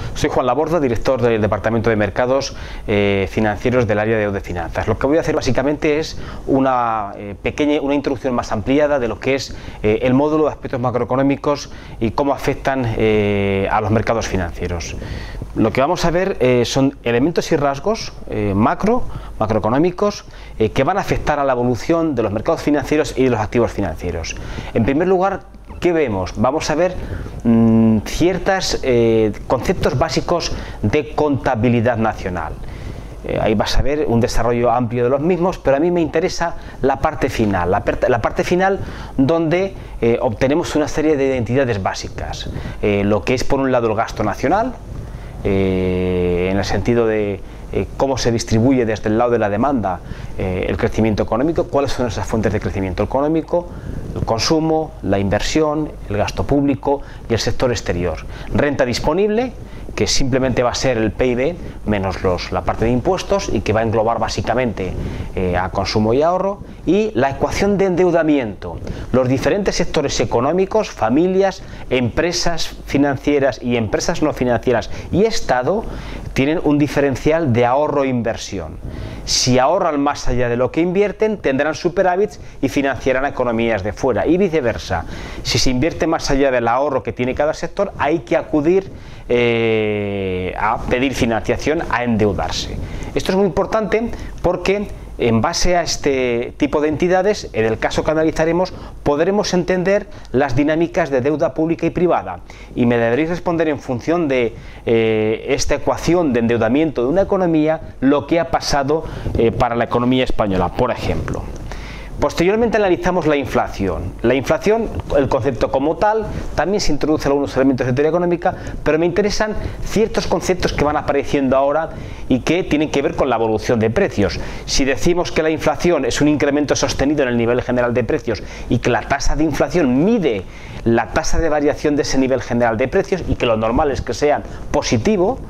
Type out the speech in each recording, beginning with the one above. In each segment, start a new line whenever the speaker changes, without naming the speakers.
Soy Juan Laborda, director del Departamento de Mercados Financieros del área de Deuda y Finanzas. Lo que voy a hacer básicamente es una introducción más ampliada de lo que es el módulo de aspectos macroeconómicos y cómo afectan a los mercados financieros. Lo que vamos a ver son elementos y rasgos macroeconómicos que van a afectar a la evolución de los mercados financieros y de los activos financieros. En primer lugar, ¿qué vemos? Vamos a ver ciertos conceptos básicos de contabilidad nacional. Ahí vas a ver un desarrollo amplio de los mismos, pero a mí me interesa la parte final, la parte final donde obtenemos una serie de identidades básicas. Lo que es por un lado el gasto nacional, en el sentido de cómo se distribuye desde el lado de la demanda el crecimiento económico, cuáles son esas fuentes de crecimiento económico, el consumo, la inversión, el gasto público y el sector exterior. Renta disponible, que simplemente va a ser el PIB menos la parte de impuestos y que va a englobar básicamente a consumo y ahorro, y la ecuación de endeudamiento. Los diferentes sectores económicos, familias, empresas financieras y empresas no financieras y Estado tienen un diferencial de ahorro e inversión. Si ahorran más allá de lo que invierten, tendrán superávits y financiarán economías de fuera, y viceversa. Si se invierte más allá del ahorro que tiene cada sector, hay que acudir a pedir financiación, a endeudarse. Esto es muy importante porque en base a este tipo de entidades, en el caso que analizaremos, podremos entender las dinámicas de deuda pública y privada, y me deberéis responder en función de esta ecuación de endeudamiento de una economía lo que ha pasado para la economía española, por ejemplo. Posteriormente analizamos la inflación. La inflación, el concepto como tal, también se introduce algunos elementos de teoría económica, pero me interesan ciertos conceptos que van apareciendo ahora y que tienen que ver con la evolución de precios. Si decimos que la inflación es un incremento sostenido en el nivel general de precios y que la tasa de inflación mide la tasa de variación de ese nivel general de precios y que lo normal es que sean positivo,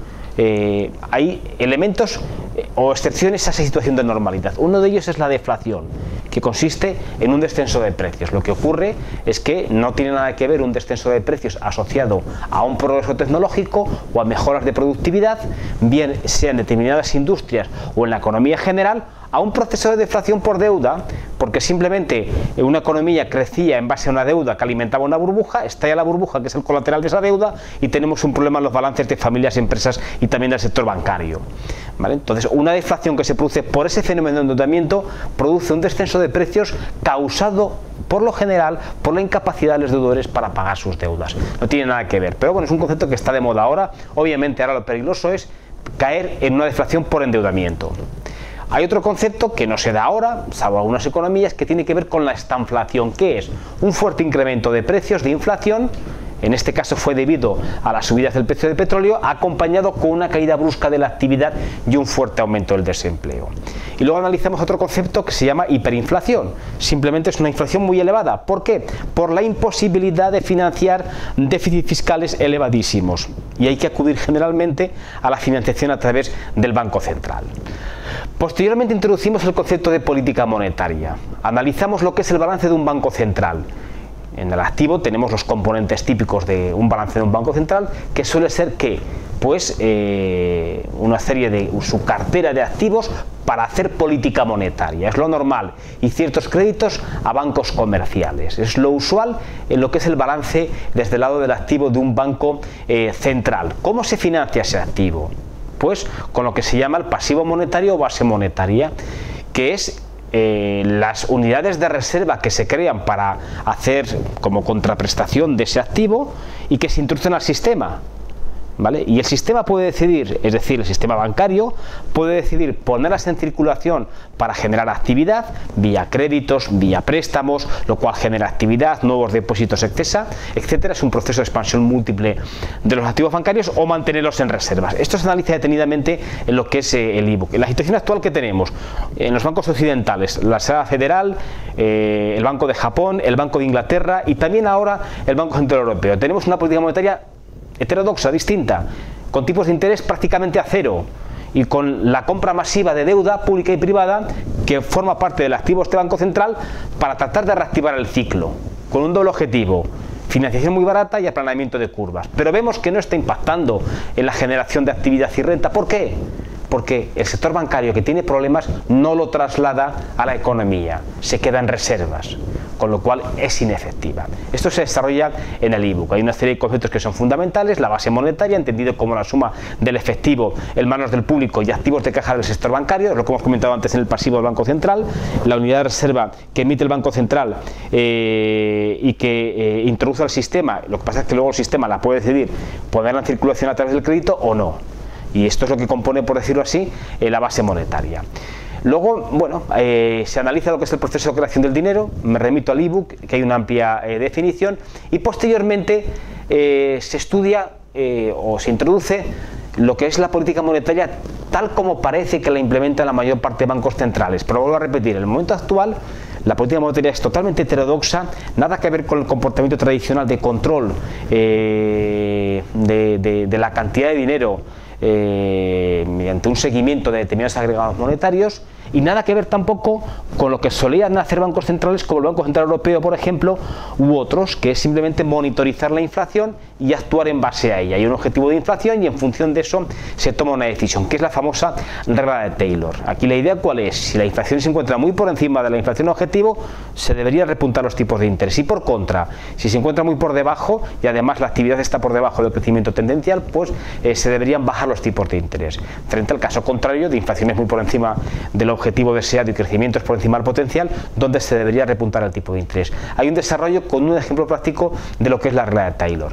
hay elementos o excepciones a esa situación de normalidad. Uno de ellos es la deflación, que consiste en un descenso de precios. Lo que ocurre es que no tiene nada que ver un descenso de precios asociado a un progreso tecnológico o a mejoras de productividad, bien sea en determinadas industrias o en la economía general, a un proceso de deflación por deuda, porque simplemente una economía crecía en base a una deuda que alimentaba una burbuja, estalla la burbuja, que es el colateral de esa deuda, y tenemos un problema en los balances de familias, empresas y también del sector bancario. ¿Vale? Entonces, una deflación que se produce por ese fenómeno de endeudamiento produce un descenso de precios causado por lo general por la incapacidad de los deudores para pagar sus deudas. No tiene nada que ver, pero bueno, es un concepto que está de moda ahora. Obviamente ahora lo peligroso es caer en una deflación por endeudamiento. Hay otro concepto que no se da ahora, salvo algunas economías, que tiene que ver con la estanflación, que es un fuerte incremento de precios, de inflación. En este caso fue debido a las subidas del precio del petróleo, acompañado con una caída brusca de la actividad y un fuerte aumento del desempleo. Y luego analizamos otro concepto que se llama hiperinflación. Simplemente es una inflación muy elevada. ¿Por qué? Por la imposibilidad de financiar déficits fiscales elevadísimos. Y hay que acudir generalmente a la financiación a través del Banco Central. Posteriormente introducimos el concepto de política monetaria. Analizamos lo que es el balance de un banco central. En el activo tenemos los componentes típicos de un balance de un banco central, que suele ser ¿qué? Pues una serie de su cartera de activos para hacer política monetaria, es lo normal, y ciertos créditos a bancos comerciales. Es lo usual en lo que es el balance desde el lado del activo de un banco central. ¿Cómo se financia ese activo? Pues con lo que se llama el pasivo monetario o base monetaria, que es las unidades de reserva que se crean para hacer como contraprestación de ese activo y que se introducen al sistema. ¿Vale? Y el sistema puede decidir, es decir, el sistema bancario puede decidir ponerlas en circulación para generar actividad, vía créditos, vía préstamos, lo cual genera actividad, nuevos depósitos, etcétera. Es un proceso de expansión múltiple de los activos bancarios, o mantenerlos en reservas. Esto se analiza detenidamente en lo que es el ebook. En la situación actual que tenemos en los bancos occidentales, la Reserva Federal, el Banco de Japón, el Banco de Inglaterra y también ahora el Banco Central Europeo, tenemos una política monetaria heterodoxa, distinta, con tipos de interés prácticamente a cero y con la compra masiva de deuda pública y privada que forma parte del activo de este Banco Central para tratar de reactivar el ciclo, con un doble objetivo: financiación muy barata y aplanamiento de curvas. Pero vemos que no está impactando en la generación de actividad y renta. ¿Por qué? Porque el sector bancario, que tiene problemas, no lo traslada a la economía, se queda en reservas, con lo cual es inefectiva. Esto se desarrolla en el ebook. Hay una serie de conceptos que son fundamentales: la base monetaria, entendido como la suma del efectivo en manos del público y activos de caja del sector bancario, lo que hemos comentado antes en el pasivo del Banco Central, la unidad de reserva que emite el Banco Central y que introduce al sistema. Lo que pasa es que luego el sistema la puede decidir ponerla en circulación a través del crédito o no. Y esto es lo que compone, por decirlo así, la base monetaria. Luego, bueno, se analiza lo que es el proceso de creación del dinero. Me remito al ebook, que hay una amplia definición, y posteriormente se estudia o se introduce lo que es la política monetaria tal como parece que la implementan la mayor parte de bancos centrales. Pero vuelvo a repetir, en el momento actual la política monetaria es totalmente heterodoxa, nada que ver con el comportamiento tradicional de control de la cantidad de dinero mediante un seguimiento de determinados agregados monetarios, y nada que ver tampoco con lo que solían hacer bancos centrales como el Banco Central Europeo, por ejemplo, u otros, que es simplemente monitorizar la inflación y actuar en base a ella. Hay un objetivo de inflación y en función de eso se toma una decisión, que es la famosa regla de Taylor. Aquí la idea, ¿cuál es? Si la inflación se encuentra muy por encima de la inflación objetivo, se deberían repuntar los tipos de interés, y por contra, si se encuentra muy por debajo y además la actividad está por debajo del crecimiento tendencial, pues se deberían bajar los tipos de interés. Frente al caso contrario, de inflaciones muy por encima del objetivo deseado y crecimientos por encima del potencial, donde se debería repuntar el tipo de interés. Hay un desarrollo con un ejemplo práctico de lo que es la regla de Taylor.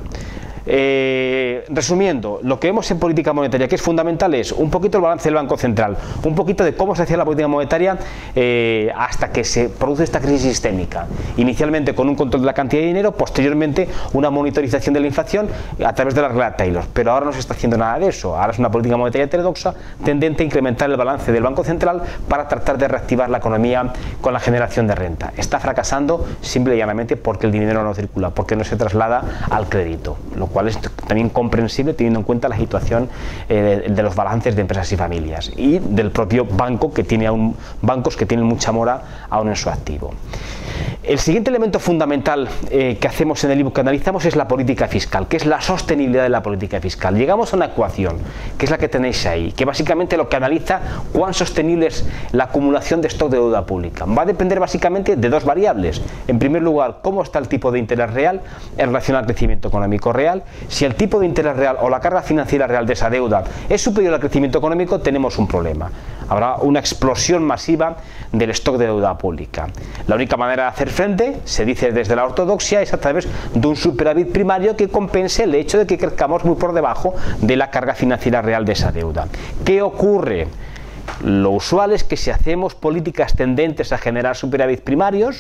Resumiendo, lo que vemos en política monetaria que es fundamental es un poquito el balance del Banco Central, un poquito de cómo se hacía la política monetaria hasta que se produce esta crisis sistémica, inicialmente con un control de la cantidad de dinero, posteriormente una monitorización de la inflación a través de la regla de Taylor, pero ahora no se está haciendo nada de eso. Ahora es una política monetaria heterodoxa tendente a incrementar el balance del Banco Central para tratar de reactivar la economía con la generación de renta. Está fracasando simple y llanamente porque el dinero no circula, porque no se traslada al crédito, lo cual es también comprensible teniendo en cuenta la situación de los balances de empresas y familias y del propio banco, que tiene aún bancos que tienen mucha mora aún en su activo. El siguiente elemento fundamental que hacemos en el ebook que analizamos es la política fiscal, que es la sostenibilidad de la política fiscal. Llegamos a una ecuación, que es la que tenéis ahí, que básicamente lo que analiza cuán sostenible es la acumulación de stock de deuda pública. Va a depender básicamente de dos variables. En primer lugar, cómo está el tipo de interés real en relación al crecimiento económico real. Si el tipo de interés real o la carga financiera real de esa deuda es superior al crecimiento económico, tenemos un problema. Habrá una explosión masiva del stock de deuda pública. La única manera de hacer frente, se dice desde la ortodoxia, es a través de un superávit primario que compense el hecho de que crezcamos muy por debajo de la carga financiera real de esa deuda. ¿Qué ocurre? Lo usual es que si hacemos políticas tendentes a generar superávit primarios,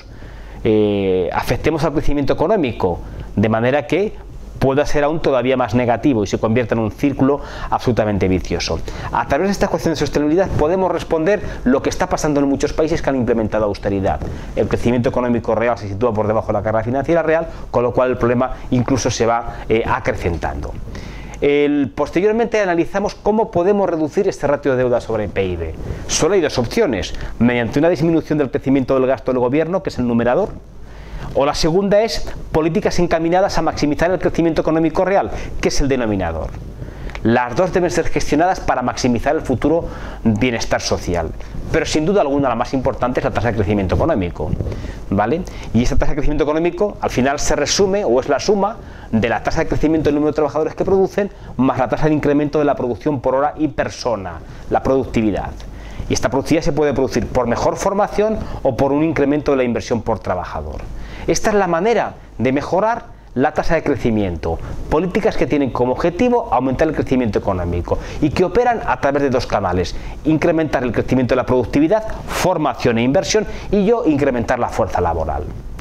afectemos al crecimiento económico, de manera que pueda ser aún todavía más negativo y se convierta en un círculo absolutamente vicioso. A través de esta ecuación de sostenibilidad podemos responder lo que está pasando en muchos países que han implementado austeridad. El crecimiento económico real se sitúa por debajo de la carga financiera real, con lo cual el problema incluso se va acrecentando. Posteriormente analizamos cómo podemos reducir este ratio de deuda sobre PIB. Solo hay dos opciones: mediante una disminución del crecimiento del gasto del gobierno, que es el numerador, o la segunda es políticas encaminadas a maximizar el crecimiento económico real, que es el denominador. Las dos deben ser gestionadas para maximizar el futuro bienestar social, pero sin duda alguna la más importante es la tasa de crecimiento económico, ¿vale? Y esa tasa de crecimiento económico al final se resume o es la suma de la tasa de crecimiento del número de trabajadores que producen más la tasa de incremento de la producción por hora y persona, la productividad. Y esta productividad se puede producir por mejor formación o por un incremento de la inversión por trabajador. Esta es la manera de mejorar la tasa de crecimiento, políticas que tienen como objetivo aumentar el crecimiento económico y que operan a través de dos canales: incrementar el crecimiento de la productividad, formación e inversión, y incrementar la fuerza laboral.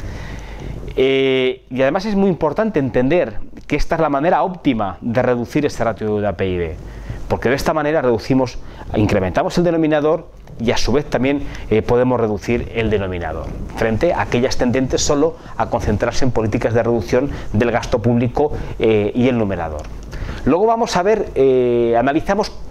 Y además es muy importante entender que esta es la manera óptima de reducir este ratio de deuda PIB, porque de esta manera incrementamos el denominador y a su vez también podemos reducir el denominador frente a aquellas tendentes solo a concentrarse en políticas de reducción del gasto público y el numerador. Luego vamos a ver, analizamos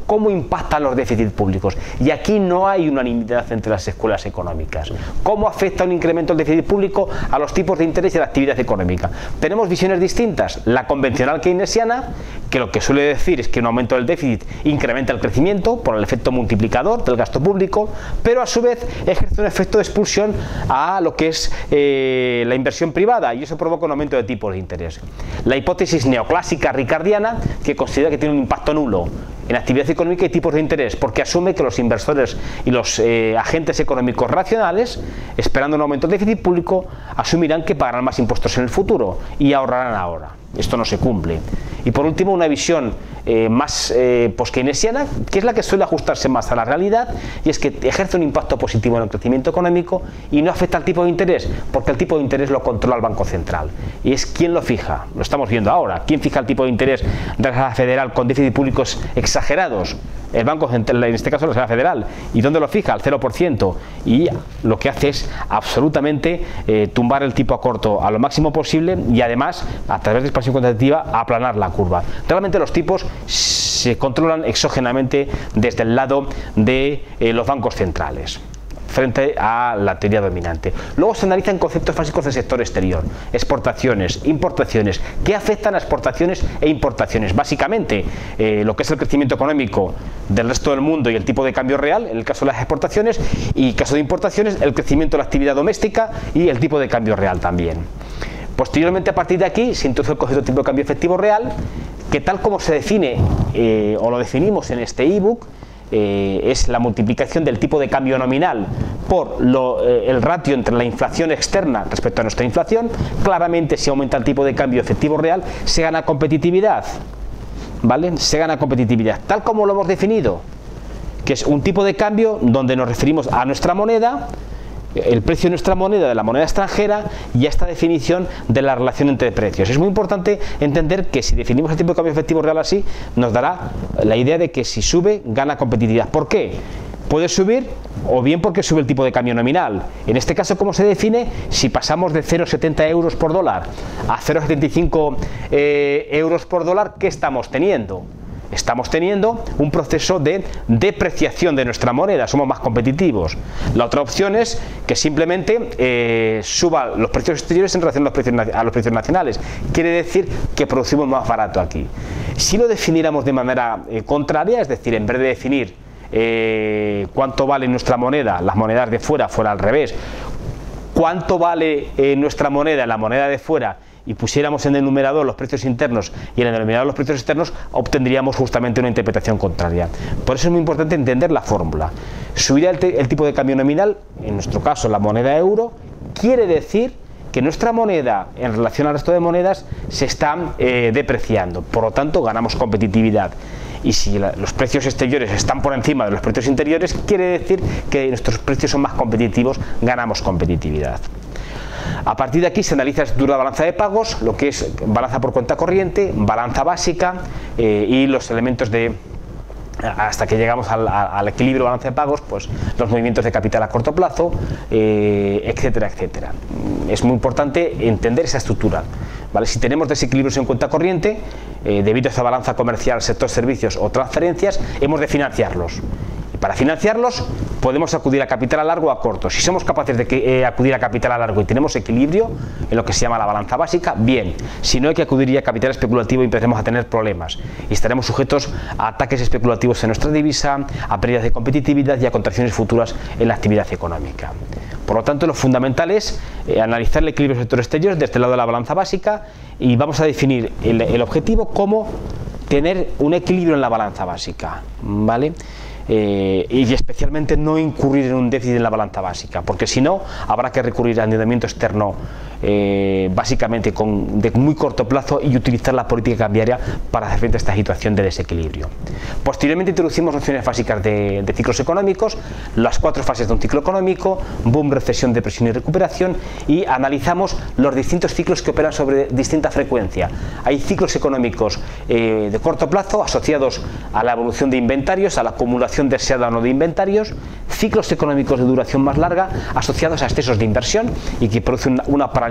¿Cómo impactan los déficits públicos? Y aquí no hay unanimidad entre las escuelas económicas. ¿Cómo afecta un incremento del déficit público a los tipos de interés y a la actividad económica? Tenemos visiones distintas. La convencional keynesiana, que lo que suele decir es que un aumento del déficit incrementa el crecimiento por el efecto multiplicador del gasto público, pero a su vez ejerce un efecto de expulsión a lo que es la inversión privada, y eso provoca un aumento de tipos de interés. La hipótesis neoclásica ricardiana, que considera que tiene un impacto nulo en actividad económica y tipos de interés, porque asume que los inversores y los agentes económicos racionales, esperando un aumento del déficit público, asumirán que pagarán más impuestos en el futuro y ahorrarán ahora. Esto no se cumple. Y por último, una visión más post-keynesiana, que es la que suele ajustarse más a la realidad, y es que ejerce un impacto positivo en el crecimiento económico y no afecta al tipo de interés, porque el tipo de interés lo controla el Banco Central. Y es quien lo fija, lo estamos viendo ahora. ¿Quién fija el tipo de interés de la Reserva Federal con déficits públicos exagerados? El Banco Central, en este caso la Reserva Federal. ¿Y dónde lo fija? Al 0%. Y lo que hace es absolutamente tumbar el tipo a corto a lo máximo posible y además, a través de expansión cuantitativa, aplanar la curva. Realmente los tipos se controlan exógenamente desde el lado de los bancos centrales, frente a la teoría dominante. Luego se analizan conceptos básicos del sector exterior, exportaciones, importaciones, qué afectan a exportaciones e importaciones. Básicamente, lo que es el crecimiento económico del resto del mundo y el tipo de cambio real, en el caso de las exportaciones, y en el caso de importaciones, el crecimiento de la actividad doméstica y el tipo de cambio real también. Posteriormente, a partir de aquí, se introduce el concepto de tipo de cambio efectivo real, que tal como se define, o lo definimos en este ebook, es la multiplicación del tipo de cambio nominal por el ratio entre la inflación externa respecto a nuestra inflación. Claramente, si aumenta el tipo de cambio efectivo real, se gana competitividad, ¿vale? Se gana competitividad, tal como lo hemos definido, que es un tipo de cambio donde nos referimos a nuestra moneda, el precio de nuestra moneda de la moneda extranjera y a esta definición de la relación entre precios. Es muy importante entender que si definimos el tipo de cambio efectivo real así, nos dará la idea de que si sube, gana competitividad. ¿Por qué? Puede subir o bien porque sube el tipo de cambio nominal. En este caso, ¿cómo se define? Si pasamos de 0,70 euros por dólar a 0,75 euros por dólar, ¿qué estamos teniendo? Estamos teniendo un proceso de depreciación de nuestra moneda, somos más competitivos. La otra opción es que simplemente suba los precios exteriores en relación a los precios nacionales. Quiere decir que producimos más barato aquí. Si lo definiéramos de manera contraria, es decir, en vez de definir cuánto vale nuestra moneda, las monedas de fuera al revés, cuánto vale nuestra moneda, la moneda de fuera, y pusiéramos en el numerador los precios internos y en el denominador los precios externos, obtendríamos justamente una interpretación contraria. Por eso es muy importante entender la fórmula. Subir el tipo de cambio nominal, en nuestro caso la moneda euro, quiere decir que nuestra moneda en relación al resto de monedas se está depreciando, por lo tanto ganamos competitividad. Y si los precios exteriores están por encima de los precios interiores, quiere decir que nuestros precios son más competitivos, ganamos competitividad. A partir de aquí se analiza la estructura de balanza de pagos, lo que es balanza por cuenta corriente, balanza básica y los elementos de, hasta que llegamos al equilibrio de balanza de pagos, pues los movimientos de capital a corto plazo, etcétera, etcétera. Es muy importante entender esa estructura, ¿vale? Si tenemos desequilibrios en cuenta corriente, debido a esa balanza comercial, sector servicios o transferencias, hemos de financiarlos. Para financiarlos podemos acudir a capital a largo o a corto. Si somos capaces de acudir a capital a largo y tenemos equilibrio en lo que se llama la balanza básica, bien. Si no, hay que acudir ya a capital especulativo y empecemos a tener problemas. Y estaremos sujetos a ataques especulativos en nuestra divisa, a pérdidas de competitividad y a contracciones futuras en la actividad económica. Por lo tanto, lo fundamental es analizar el equilibrio del sector exterior desde el lado de la balanza básica y vamos a definir el objetivo como tener un equilibrio en la balanza básica, ¿vale? Y especialmente no incurrir en un déficit en la balanza básica, porque si no habrá que recurrir al endeudamiento externo básicamente de muy corto plazo y utilizar la política cambiaria para hacer frente a esta situación de desequilibrio. Posteriormente introducimos nociones básicas de ciclos económicos, las 4 fases de un ciclo económico: boom, recesión, depresión y recuperación, y analizamos los distintos ciclos que operan sobre distinta frecuencia. Hay ciclos económicos de corto plazo asociados a la evolución de inventarios, a la acumulación deseada o no de inventarios, ciclos económicos de duración más larga asociados a excesos de inversión y que producen una paralización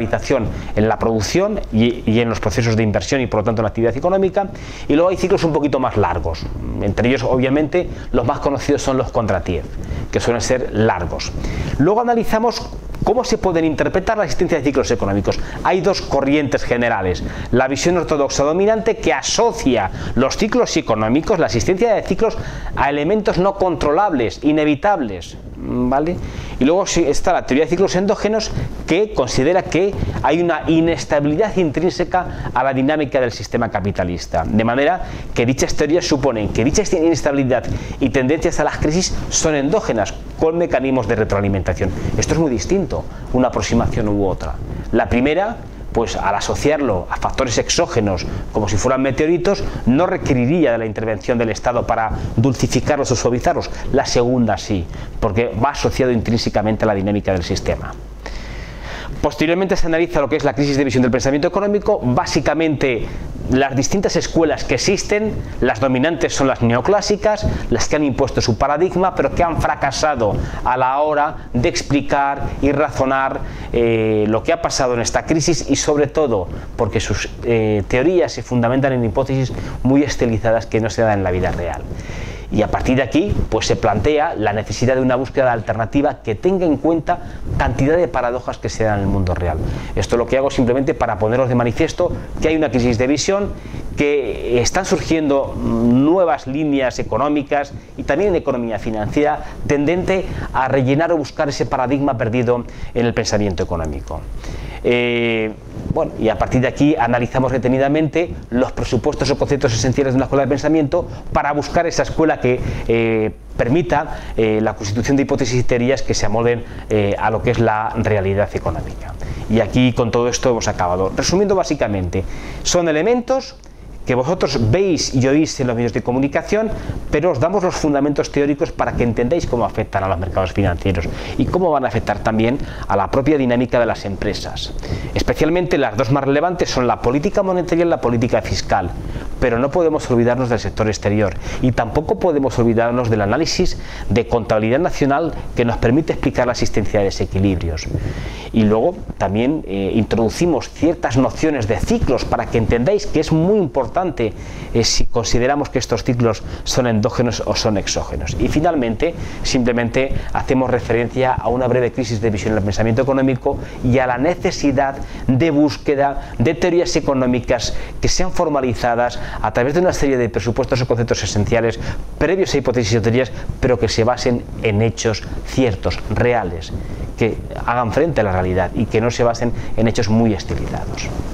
globalización en la producción y en los procesos de inversión y por lo tanto en la actividad económica. Y luego hay ciclos un poquito más largos, entre ellos obviamente los más conocidos son los Kondratiev, que suelen ser largos. Luego analizamos cómo se pueden interpretar la existencia de ciclos económicos. Hay dos corrientes generales: la visión ortodoxa dominante, que asocia los ciclos económicos, la existencia de ciclos, a elementos no controlables, inevitables, ¿vale? Y luego está la teoría de ciclos endógenos, que considera que hay una inestabilidad intrínseca a la dinámica del sistema capitalista, de manera que dichas teorías suponen que dicha inestabilidad y tendencias a las crisis son endógenas, con mecanismos de retroalimentación. Esto es muy distinto, una aproximación u otra. La primera, pues al asociarlo a factores exógenos como si fueran meteoritos, no requeriría de la intervención del Estado para dulcificarlos o suavizarlos. La segunda sí, porque va asociado intrínsecamente a la dinámica del sistema. Posteriormente se analiza lo que es la crisis de visión del pensamiento económico. Básicamente, las distintas escuelas que existen, las dominantes son las neoclásicas, las que han impuesto su paradigma, pero que han fracasado a la hora de explicar y razonar lo que ha pasado en esta crisis, y sobre todo porque sus teorías se fundamentan en hipótesis muy estilizadas que no se dan en la vida real. Y a partir de aquí, pues se plantea la necesidad de una búsqueda alternativa que tenga en cuenta cantidad de paradojas que se dan en el mundo real. Esto lo que hago simplemente para poneros de manifiesto que hay una crisis de visión, que están surgiendo nuevas líneas económicas y también en economía financiera tendente a rellenar o buscar ese paradigma perdido en el pensamiento económico. Bueno, y a partir de aquí analizamos detenidamente los presupuestos o conceptos esenciales de una escuela de pensamiento para buscar esa escuela que permita la constitución de hipótesis y teorías que se amolden a lo que es la realidad económica. Y aquí con todo esto hemos acabado. Resumiendo, básicamente, son elementos que vosotros veis y oís en los medios de comunicación, pero os damos los fundamentos teóricos para que entendáis cómo afectan a los mercados financieros y cómo van a afectar también a la propia dinámica de las empresas. Especialmente las dos más relevantes son la política monetaria y la política fiscal, pero no podemos olvidarnos del sector exterior y tampoco podemos olvidarnos del análisis de contabilidad nacional que nos permite explicar la existencia de desequilibrios. Y luego también introducimos ciertas nociones de ciclos para que entendáis que es muy importante si consideramos que estos ciclos son endógenos o son exógenos. Y finalmente, simplemente hacemos referencia a una breve crisis de visión del pensamiento económico y a la necesidad de búsqueda de teorías económicas que sean formalizadas a través de una serie de presupuestos o conceptos esenciales previos a hipótesis y teorías, pero que se basen en hechos ciertos, reales, que hagan frente a la realidad y que no se basen en hechos muy estilizados.